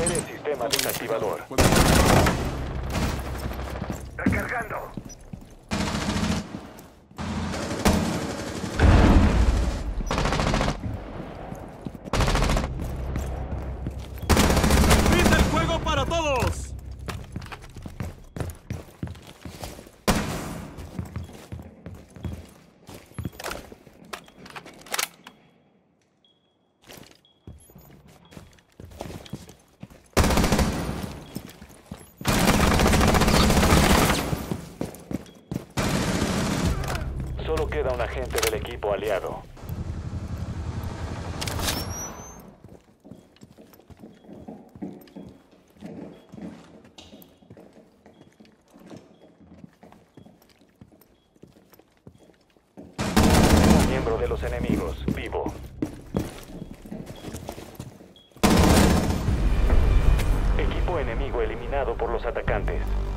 Active el sistema desactivador. Recargando. ¡Fin del juego para todos! Solo queda un agente del equipo aliado. Un miembro de los enemigos, vivo. Equipo enemigo eliminado por los atacantes.